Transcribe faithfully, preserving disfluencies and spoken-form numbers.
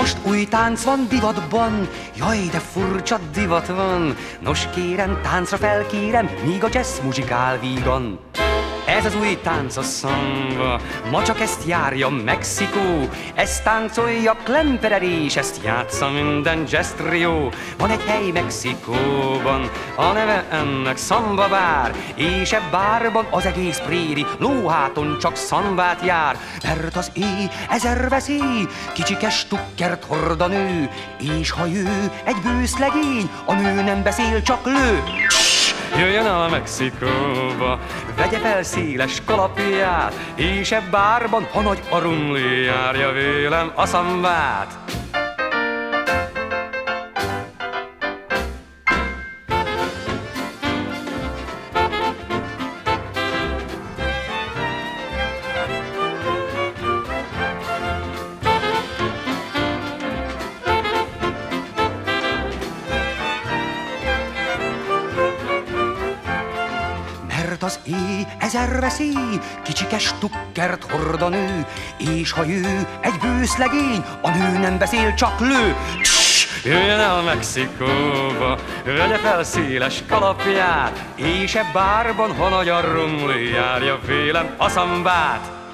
Most új tánc van divatban, jaj, de furcsa divat van. Nos kérem, táncra felkérem, míg a jazz muzsikál vígan. Ez az új tánc a szamba, ma csak ezt járja Mexikó. Ezt táncolja Klemperer és ezt játsza minden jazz trio. Van egy hely Mexikóban, a neve ennek Szamba bár, és e bárban az egész préri lóháton csak szambát jár. Mert az éj ezer veszély, kicsike stukkert hord a nő, és ha ő egy bősz legény, a nő nem beszél, csak lő. Jöjjön el a Mexikóba, vegye fel széles kalapját, és e bárban, ha nagy a rumli, járja vélem a szambát. Mert az éj ezer veszély, kicsike stukkert hord a nő, és ha ő egy bősz legény, a nő nem beszél, csak lő. Jöjjön el Mexikóba, vegye fel széles kalapját, és e bárban, ha nagy a rumli, járja vélem a szambát.